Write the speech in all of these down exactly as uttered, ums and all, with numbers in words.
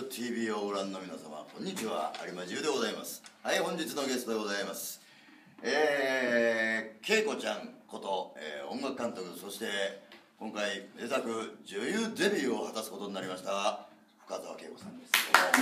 ティービー をご覧の皆様、こんにちは。有馬重でございます。はい、本日のゲストでございます。えー、恵子ちゃんこと、えー、音楽監督、そして今回名作女優デビューを果たすことになりました深澤恵子さんです。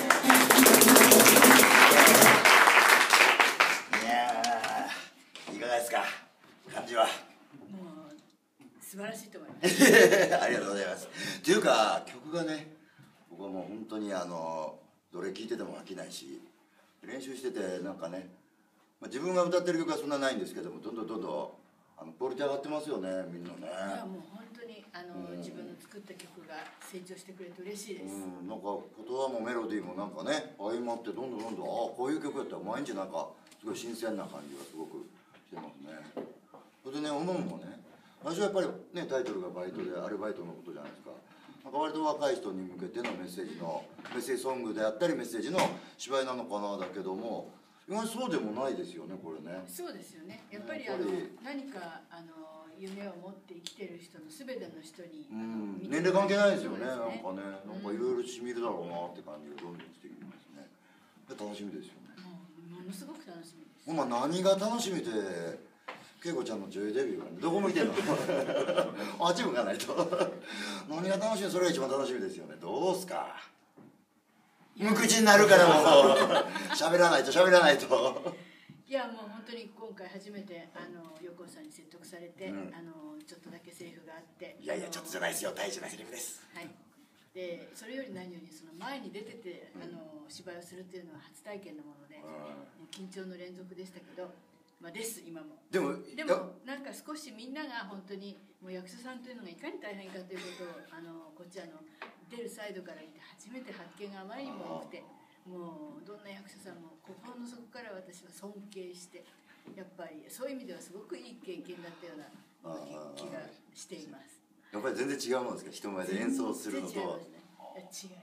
いやー、いかがですか、感じは。 もう素晴らしいと思いますありがとうございます。っていうか曲がね、僕はもう本当にあのどれ聴いてても飽きないし、練習しててなんかね、まあ、自分が歌ってる曲はそんなないんですけども、どんどんどんどんあのクオリティ上がってますよね、みんなね。 いやもう本当にあの、うん、自分の作った曲が成長してくれて嬉しいです。 うん、なんか言葉もメロディーもなんかね相まってどんどんどんどん、ああこういう曲やったら毎日なんかすごい新鮮な感じがすごくしてますね。それでね、思うのもね、私はやっぱりねタイトルがバイトでアルバイトのことじゃないですか。なんか割と若い人に向けてのメッセージのメッセージソングであったりメッセージの芝居なのかなだけども、意外にそうでもないですよね、これね。 そうですよね。やっぱりあの何かあの夢を持って生きてる人の全ての人に、 うん、年齢関係ないですよね。なんかね、なんかいろいろしみるだろうなって感じがどんどんしてきますね。楽しみですよね。 ものすごく楽しみです。 まあ何が楽しみで、恵子ちゃんの女優デビューが、ね、どこ向いてんのあっち向かないと何が楽しみ、それが一番楽しみですよね。どうすか、無口になるからもう喋らないと喋らないといやもう本当に今回初めてあの横尾さんに説得されて、うん、あのちょっとだけセリフがあって、 いやいやちょっとじゃないですよ、大事なセリフです。 はい。でそれより何よりその前に出てて、うん、あの芝居をするっていうのは初体験のもので、うん、緊張の連続でしたけど、まあ、です今もでもでもなんか少しみんなが本当にもう役者さんというのがいかに大変かということをあのこっちあの出るサイドから言って初めて発見があまりにも多くて、もうどんな役者さんも心の底から私は尊敬して、やっぱりそういう意味ではすごくいい経験だったような気がしています。 やっぱり全然違うもんですか、人前で演奏するのと。 全然違いますね。違いますね。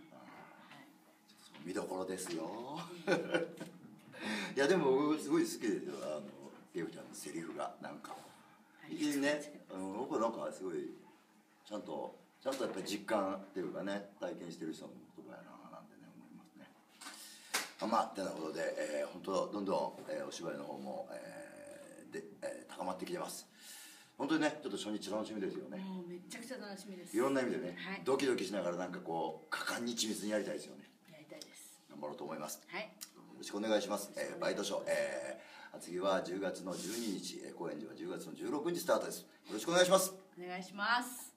見どころですよいやでも僕すごい好きですよ、あの恵子ちゃんのセリフがなんかいきね、あの僕なんかすごいちゃんとちゃんとやっぱり実感っていうかね、体験してる人の言葉やななんてね思いますね。あまあってなことで、えー、本当どんどん、えー、お芝居の方も、えーでえー、高まってきてます。本当にね、ちょっと初日楽しみですよね。 もうめちゃくちゃ楽しみです。 いろんな意味でね、 はい、 ドキドキしながらなんかこう果敢に緻密にやりたいですよね。 やりたいです。 頑張ろうと思います。 はい。 よろしくお願いします。えー、バイトショー、えー、次はじゅうがつのじゅうににち、公演時はじゅうがつのじゅうろくにちスタートです。よろしくお願いします。 お願いします。